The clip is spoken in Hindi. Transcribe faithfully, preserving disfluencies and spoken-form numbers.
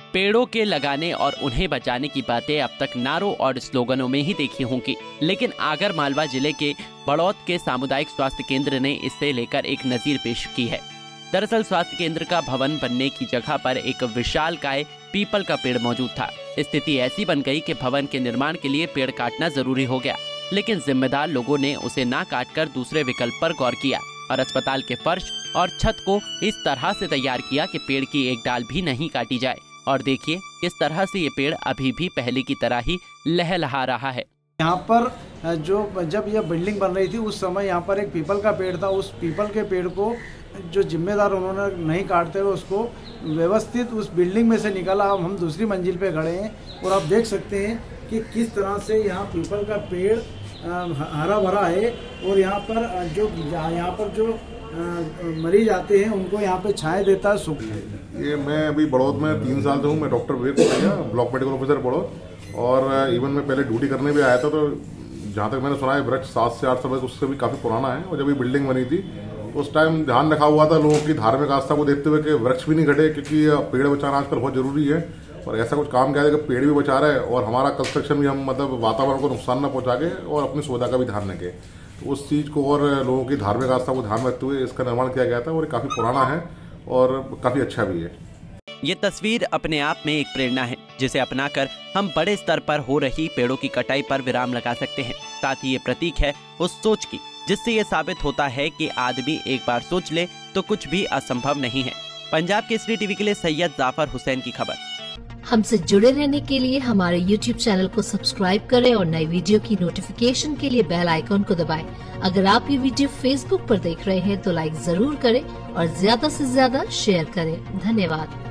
पेड़ों के लगाने और उन्हें बचाने की बातें अब तक नारों और स्लोगनों में ही देखी होंगी, लेकिन आगर मालवा जिले के बड़ौत के सामुदायिक स्वास्थ्य केंद्र ने इससे लेकर एक नजीर पेश की है। दरअसल स्वास्थ्य केंद्र का भवन बनने की जगह पर एक विशालकाय पीपल का पेड़ मौजूद था। स्थिति ऐसी बन गई कि भवन के निर्माण के लिए पेड़ काटना जरूरी हो गया, लेकिन जिम्मेदार लोगों ने उसे ना काटकर दूसरे विकल्प पर गौर किया और अस्पताल के फर्श और छत को इस तरह से तैयार किया कि पेड़ की एक डाल भी नहीं काटी जाए। और देखिए किस तरह से ये पेड़ अभी भी पहले की तरह ही लहलहा रहा है। यहाँ पर जो जब यह बिल्डिंग बन रही थी उस समय यहाँ पर एक पीपल का पेड़ था। उस पीपल के पेड़ को जो जिम्मेदार उन्होंने नहीं काटते हुए उसको व्यवस्थित उस बिल्डिंग में से निकाला। अब हम दूसरी मंजिल पे खड़े हैं और आप देख सकते हैं कि किस तरह से यहाँ पीपल का पेड़ हरा भरा है और यहाँ पर जो यहाँ पर जो मरीज आते हैं उनको यहाँ पे छाया देता है। सुख ये मैं अभी बड़ौद में तीन साल से हूँ। मैं doctor Vivek Kotaiya, block medical officer Barod, और इवन मैं पहले ड्यूटी करने भी आया था। तो जहाँ तक मैंने सुना है वृक्ष सात से आठ साल उससे भी काफी पुराना है। और जब ये बिल्डिंग बनी थी उस टाइम ध्यान रखा हुआ था लोगों की धार्मिक आस्था को देखते हुए कि वृक्ष भी नहीं घटे, क्योंकि पेड़ बचाना आजकल बहुत जरूरी है। और ऐसा कुछ काम किया है कि पेड़ भी बचा रहे और हमारा कंस्ट्रक्शन भी हम मतलब वातावरण को नुकसान न पहुंचा के और अपनी सुविधा का भी ध्यान रखें। तो उस चीज को और लोगों की धार्मिक आस्था को ध्यान रखते हुए इसका निर्माण किया गया था और काफी पुराना है और काफी अच्छा भी है। ये तस्वीर अपने आप में एक प्रेरणा है जिसे अपनाकर हम बड़े स्तर पर हो रही पेड़ों की कटाई पर विराम लगा सकते हैं। साथ ही ये प्रतीक है उस सोच की जिससे ये साबित होता है कि आदमी एक बार सोच ले तो कुछ भी असंभव नहीं है। पंजाब केसरी टीवी के लिए सैयद जाफर हुसैन की खबर। हमसे जुड़े रहने के लिए हमारे यूट्यूब चैनल को सब्सक्राइब करें और नई वीडियो की नोटिफिकेशन के लिए बेल आइकॉन को दबाएं। अगर आप ये वीडियो फेसबुक पर देख रहे हैं तो लाइक जरूर करें और ज्यादा से ज्यादा शेयर करें। धन्यवाद।